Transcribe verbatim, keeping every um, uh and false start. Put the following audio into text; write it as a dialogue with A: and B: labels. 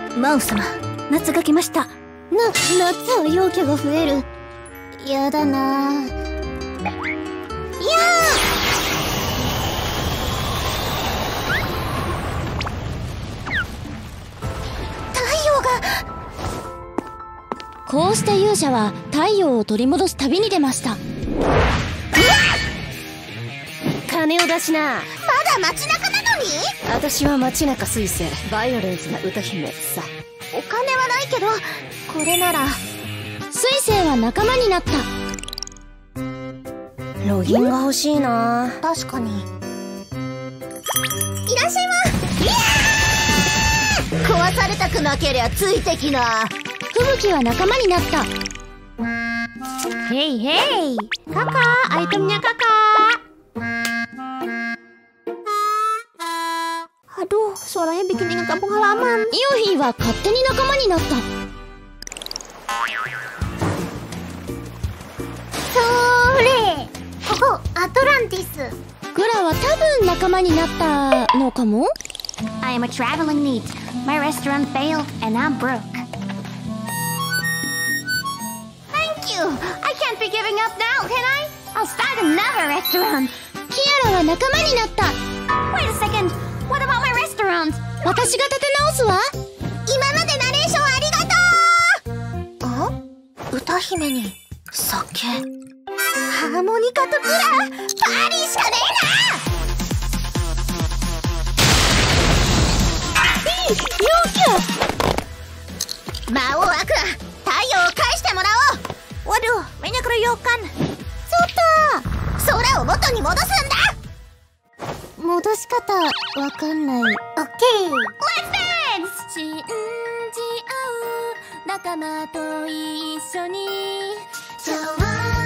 A: マウス様、夏が来ました。な、夏は陽気が増える。やだなぁ。いや太陽が。
B: こうして勇者は太陽を取り戻す旅に出ました。
A: 金を出しな。
C: まだ街中なのに？
A: 私は街中彗星、バイオレンスな歌姫さ。
C: お金はないけど、これなら。
B: 彗星は仲間になった。
A: ロギンが欲しいな。
C: 確かに。いらっしゃいま。いやー！壊されたくなけりゃついてきな。
B: 吹雪は仲間になった。
D: Hei hei, kakak, itemnya kakak.
C: Aduh, suaranya bikin ingat kampung halaman.
B: イオヒーは勝手に仲間になった。
C: それ、ここアトランティス。
B: グラは多分仲間になったのかも。
D: I am a traveling neat. My restaurant failed and I'm broke.
C: Thank you. I can't be giving up now, can I? I'll start another restaurant.
B: キアラは仲間になった。
D: Wait a second. What about my restaurant?
B: 私が立て直すわ。
C: 今までナレーションありがとう。あ？歌姫に酒。ハーモニカとグラ、パーリーしかねえな。陽気。魔王悪魔、太陽を返してもらおう。Waduh, banyak keroyokan. ちょっと、空を元に戻すんだ。
A: 戻し方わかんない。オッケー。
C: Let's dance!
B: 信じ合う仲間と一緒に